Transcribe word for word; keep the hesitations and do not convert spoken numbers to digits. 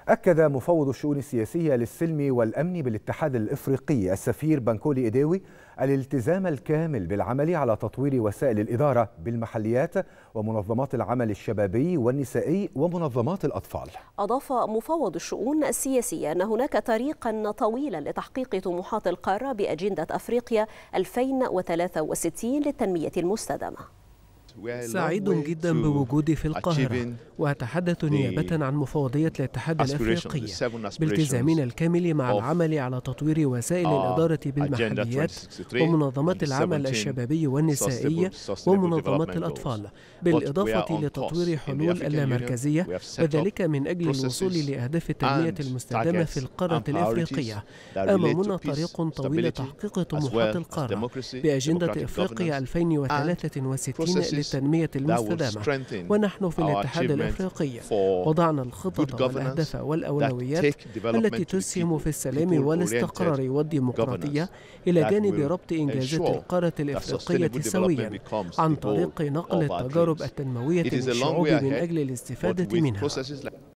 أكد مفوض الشؤون السياسية للسلم والأمن بالاتحاد الإفريقي السفير بنكولي إيديوي الالتزام الكامل بالعمل على تطوير وسائل الإدارة بالمحليات ومنظمات العمل الشبابي والنسائي ومنظمات الأطفال. أضاف مفوض الشؤون السياسية أن هناك طريقا طويلا لتحقيق طموحات القارة بأجندة أفريقيا ألفين وثلاثة وستين للتنمية المستدامة. سعيد جدا بوجودي في القاهرة، وأتحدث نيابة عن مفوضية الاتحاد الأفريقي بالتزامنا الكامل مع العمل على تطوير وسائل الإدارة بالمحليات ومنظمات العمل الشبابي والنسائي ومنظمات الأطفال، بالإضافة لتطوير حلول اللامركزية، وذلك من أجل الوصول لأهداف التنمية المستدامة في القارة الأفريقية. أمامنا طريق طويل لتحقيق طموحات القارة بأجندة أفريقيا ألفين وثلاثة وستين للتنمية المستدامة، ونحن في الاتحاد الأفريقي وضعنا الخطط والأهداف والأولويات التي تسهم في السلام والاستقرار والديمقراطية، إلى جانب ربط إنجازات القارة الأفريقية سويا عن طريق نقل التجارب التنموية للشعوب من أجل الاستفادة منها.